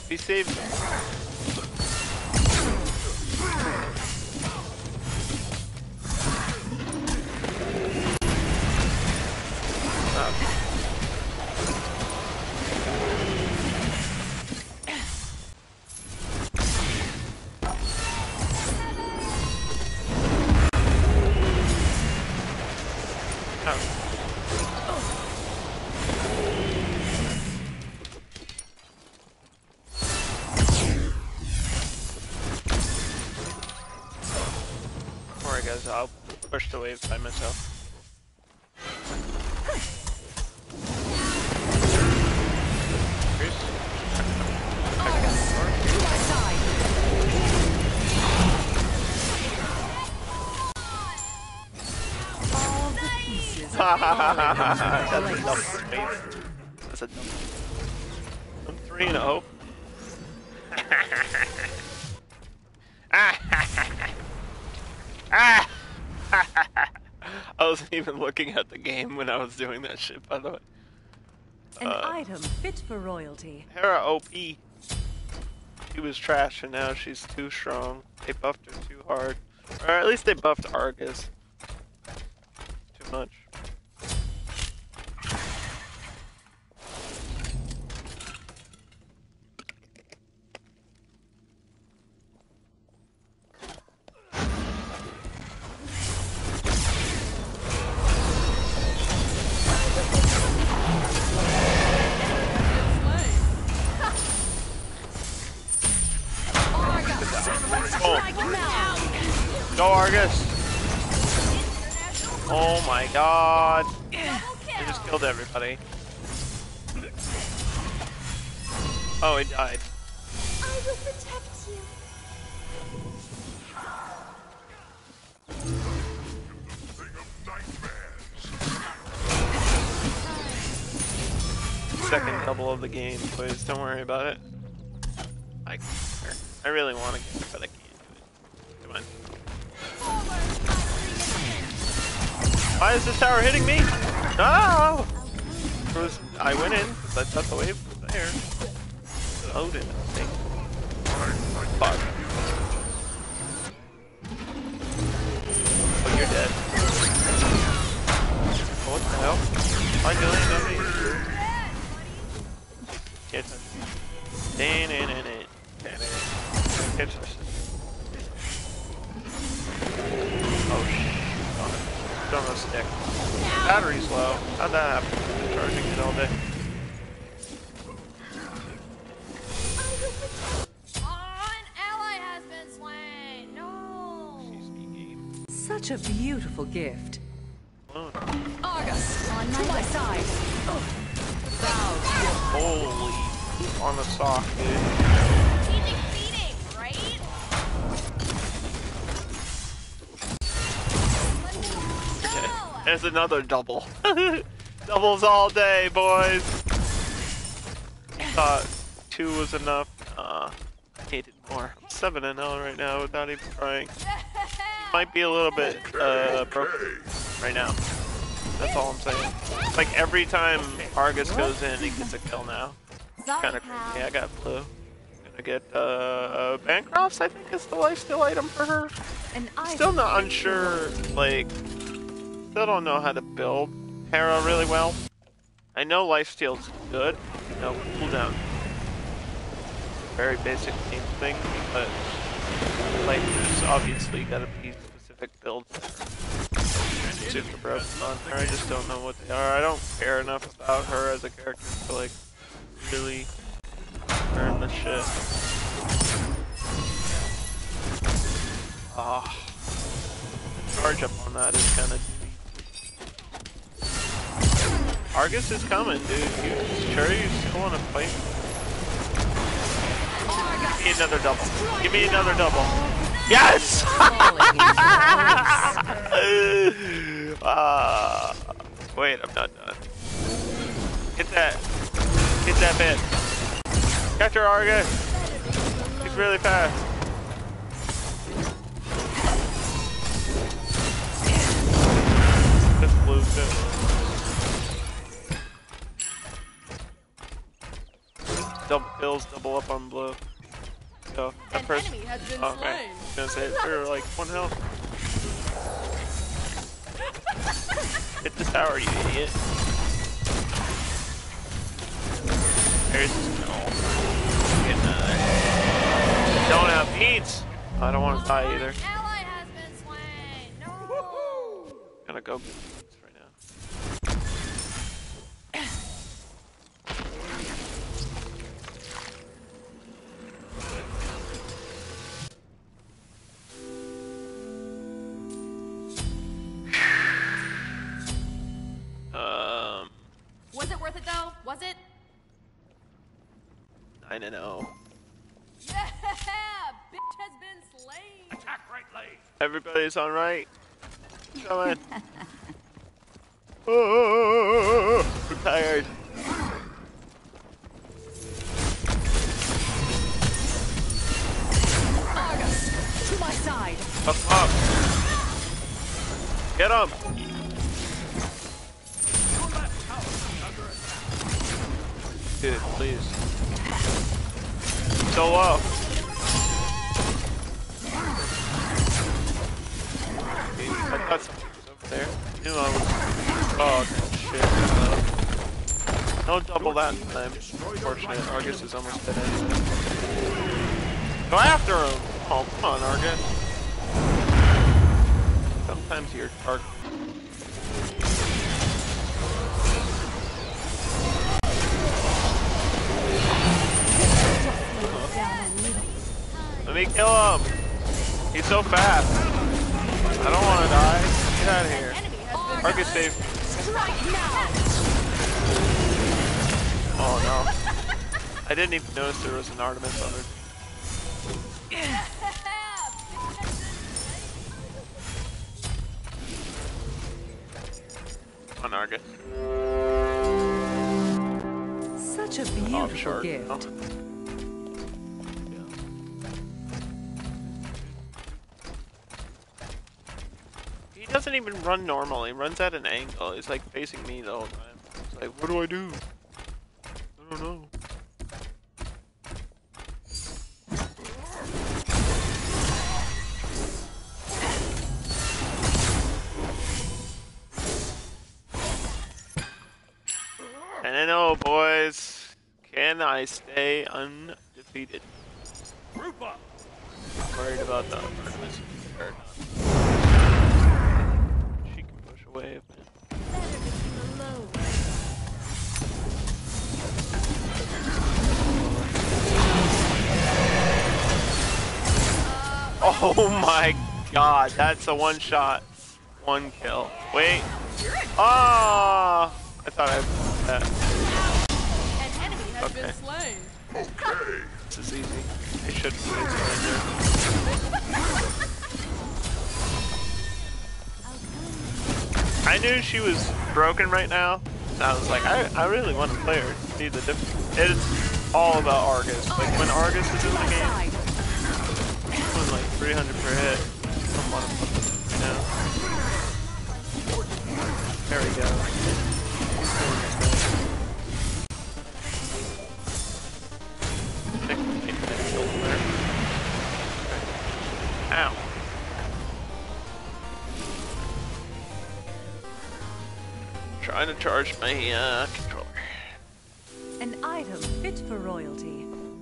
Be safe. Alright guys, I'll push the wave by myself. That's a double space. That's a double. I'm 3-0. I wasn't even looking at the game when I was doing that shit, by the way. An item fit for royalty. Hera OP. She was trash and now she's too strong. They buffed her too hard. Or at least they buffed Argus. Too much. Go Argus! Oh my god! They just killed everybody. Oh, he died. I will protect you. Second double of the game, boys. Don't worry about it. I really want to get it, but I can't do it. Come on. Why is this tower hitting me? No! I went in because I thought the wave was there. Loaded, I think. Fuck. Oh, you're dead. Oh, what the hell? Am I doing something? Can't touch me. Can't touch this. Oh shit. Don't know stick. Battery's low. How'd that happen? I've been charging it all day. An ally has been slain. No. Such a beautiful gift. Argus, on my side. Holy. On the sock, dude. Strategic beating, right? Okay. There's another double. Doubles all day, boys. Thought 2 was enough. I needed more. I'm 7-0 right now without even trying. Might be a little bit broken right now. That's all I'm saying. Like every time Argus goes in, he gets a kill now. Kind of crazy. I got blue. Gonna get Bancrofts, I think is the lifesteal item for her. Still not unsure, like, still don't know how to build Hera really well. I know lifesteal's good, you know, cooldown. Very basic game thing, but like there's obviously gotta be specific builds. Super broken on her, I just don't know what they are. I don't care enough about her as a character to like really earn the shit. Ah, charge up on that is kind of. Argus is coming, dude. You sure you still want to fight? Give me another double. Give me another double. Yes! Wait, I'm not done. Hit that. Hit that bit. Catch her, Argus. She's really fast. This blue too. double kills, double up on blue. So that person. Enemy has been Oh, okay. slain. I was gonna say they're like 1 health. Hit the tower, you idiot. There's no. Don't have beats. I don't want to die either. Ally has been slain. No. Gonna go get beats right now. Was it worth it though? Was it? 9-0. Yeah, bitch has been slain. Attack right lane. Everybody's on right. Come in. Oh, I'm tired. Argus, to my side. Up, up. Get him. Dude, please. So low. I thought something was over there. Knew I was. Oh shit. Don't double that time. Unfortunate. Argus is almost dead anyway. Go after him! Oh, come on, Argus. Sometimes you're target. Let me kill him! He's so fast. I don't want to die. Get out of here. Argus safe. Strike now. Oh no. I didn't even notice there was an Artemis on it. On Argus. Such a Oh, beautiful short. gift. Oh. He doesn't even run normal. He runs at an angle. He's like facing me the whole time. It's like, what do I do? I don't know. And I know, boys. Can I stay undefeated? Group up. Worried about the Artemis or not. She can push away if Oh my god, that's a one shot. 1 kill. Wait. Ah! I thought I had that. An enemy has Okay. been slain. This is easy. I should have I knew she was broken right now. And I was like, I really want to play her. See the difference. It's all about Argus. Like when Argus is in the game, it's doing like 300 per hit. Some motherfucker, you know. There we go. Ow. Trying to charge my controller. An item fit for royalty.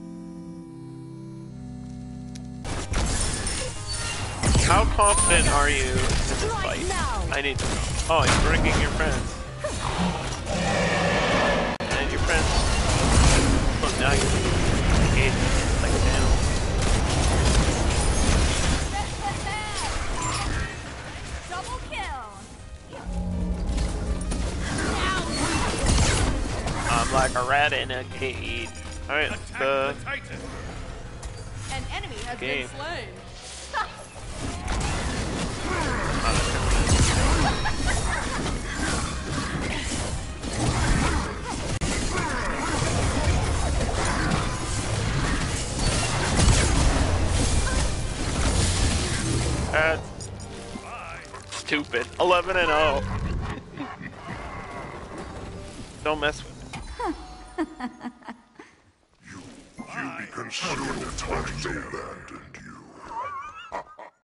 How confident are you in this fight? I need to know. Oh, you're bringing your friends. And your friends. Well, now you're engaged like down. Double kill. I'm like a rat in a cage. Alright, Attack the the Titan. An enemy has Game. been slain. That's stupid. 11-0. Don't mess with it. You considerable time abandoned you.